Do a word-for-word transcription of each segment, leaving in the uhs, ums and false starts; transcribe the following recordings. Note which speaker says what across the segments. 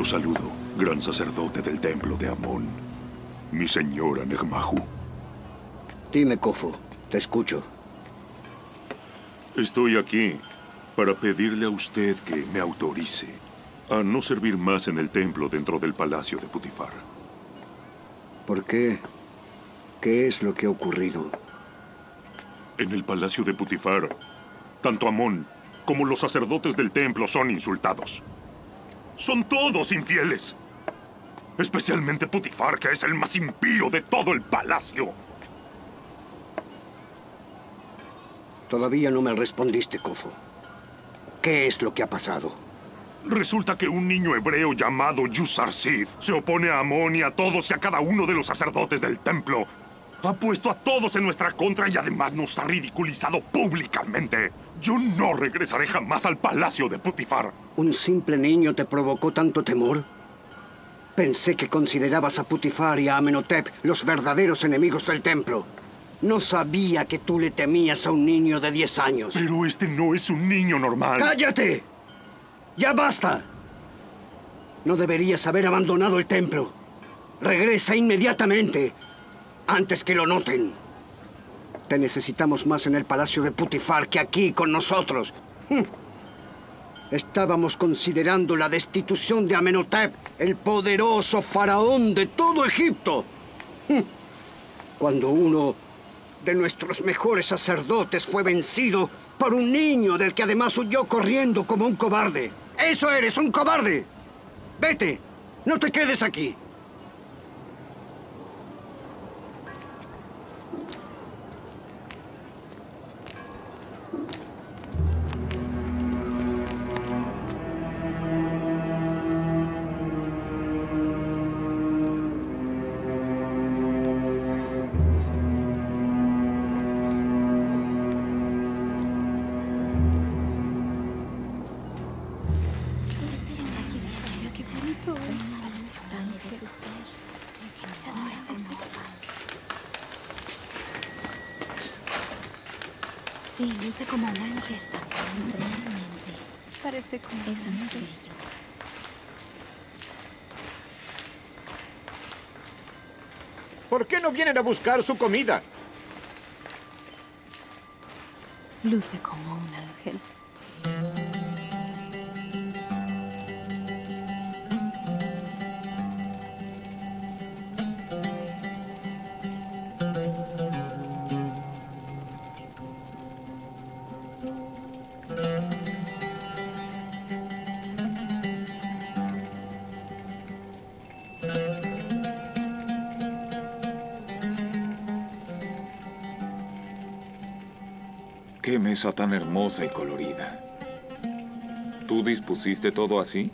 Speaker 1: saludo, gran sacerdote del templo de Amón. Mi señora Negmahu.
Speaker 2: Dime, Khufu. Te escucho.
Speaker 1: Estoy aquí para pedirle a usted que me autorice a no servir más en el templo dentro del palacio de Putifar.
Speaker 2: ¿Por qué? ¿Qué es lo que ha ocurrido?
Speaker 1: En el palacio de Putifar, tanto Amón como los sacerdotes del templo son insultados. Son todos infieles. Especialmente Putifar, que es el más impío de todo el palacio.
Speaker 2: Todavía no me respondiste, Khufu. ¿Qué es lo que ha pasado?
Speaker 1: Resulta que un niño hebreo llamado Yusar-Sif se opone a Amón y a todos y a cada uno de los sacerdotes del templo. Ha puesto a todos en nuestra contra y además nos ha ridiculizado públicamente. Yo no regresaré jamás al palacio de Putifar.
Speaker 2: ¿Un simple niño te provocó tanto temor? Pensé que considerabas a Putifar y a Amenhotep los verdaderos enemigos del templo. No sabía que tú le temías a un niño de diez años.
Speaker 1: Pero este no es un niño normal.
Speaker 2: ¡Cállate! ¡Ya basta! No deberías haber abandonado el templo. Regresa inmediatamente, antes que lo noten. Te necesitamos más en el palacio de Putifar que aquí con nosotros. Estábamos considerando la destitución de Amenhotep, el poderoso faraón de todo Egipto. Cuando uno de nuestros mejores sacerdotes fue vencido por un niño del que además huyó corriendo como un cobarde. ¡Eso eres, un cobarde! ¡Vete! ¡No te quedes aquí!
Speaker 3: Sí, luce como un ángel. Realmente. Parece como es un ángel.
Speaker 4: ¿Por qué no vienen a buscar su comida?
Speaker 3: Luce como un ángel.
Speaker 5: ¡Qué mesa tan hermosa y colorida! ¿Tú dispusiste todo así?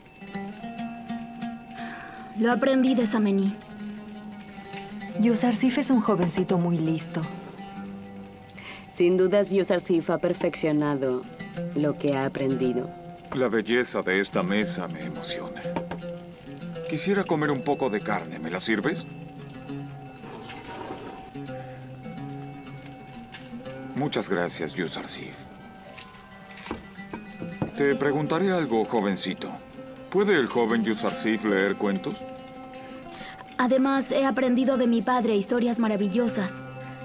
Speaker 6: Lo aprendí de Samení.
Speaker 7: Yusar-Sif es un jovencito muy listo.
Speaker 8: Sin dudas, Yusar-Sif ha perfeccionado lo que ha aprendido.
Speaker 5: La belleza de esta mesa me emociona. Quisiera comer un poco de carne. ¿Me la sirves? Muchas gracias, Yusar-Sif. Te preguntaré algo, jovencito. ¿Puede el joven Yusar-Sif leer cuentos?
Speaker 6: Además, he aprendido de mi padre historias maravillosas.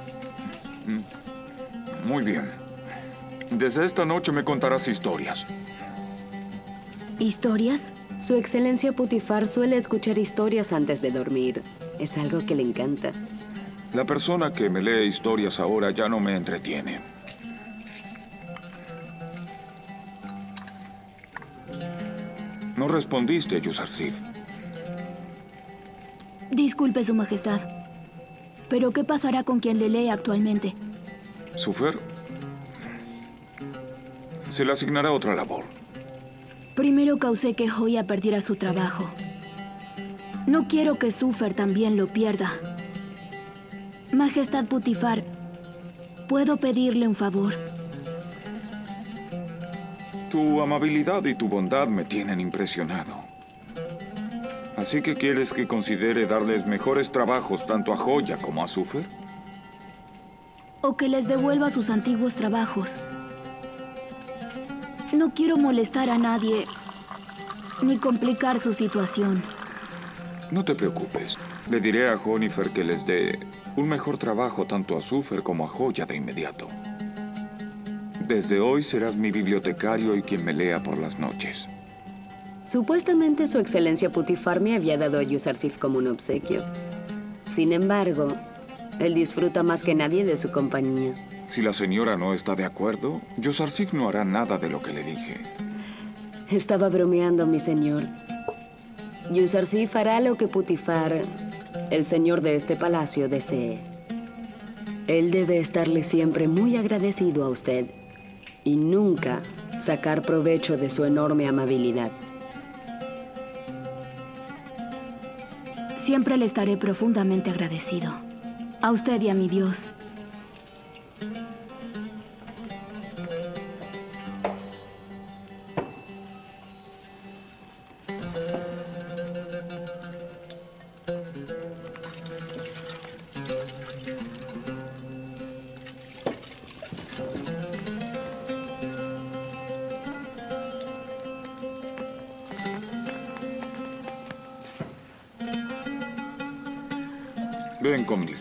Speaker 5: Muy bien. Desde esta noche me contarás historias.
Speaker 6: ¿Historias?
Speaker 8: Su excelencia Putifar suele escuchar historias antes de dormir. Es algo que le encanta.
Speaker 5: La persona que me lee historias ahora ya no me entretiene. No respondiste, Yusar-Sif.
Speaker 6: Disculpe, Su Majestad. ¿Pero qué pasará con quien le lee actualmente?
Speaker 5: ¿Sufer? Se le asignará otra labor.
Speaker 6: Primero causé que Joya perdiera su trabajo. No quiero que Sufer también lo pierda. Majestad Putifar, ¿puedo pedirle un favor?
Speaker 5: Tu amabilidad y tu bondad me tienen impresionado. ¿Así que quieres que considere darles mejores trabajos tanto a Joya como a Sufer?
Speaker 6: O que les devuelva sus antiguos trabajos. No quiero molestar a nadie, ni complicar su situación.
Speaker 5: No te preocupes. Le diré a Honeyfer que les dé un mejor trabajo tanto a Sufer como a Joya de inmediato. Desde hoy serás mi bibliotecario y quien me lea por las noches.
Speaker 8: Supuestamente su excelencia Putifar me había dado a Yuzarsif como un obsequio. Sin embargo, él disfruta más que nadie de su compañía.
Speaker 5: Si la señora no está de acuerdo, Yuzarsif no hará nada de lo que le dije.
Speaker 8: Estaba bromeando, mi señor. Yuzarsif hará lo que Putifar, el señor de este palacio, desee. Él debe estarle siempre muy agradecido a usted y nunca sacar provecho de su enorme amabilidad.
Speaker 6: Siempre le estaré profundamente agradecido. A usted y a mi Dios.
Speaker 5: Ven conmigo.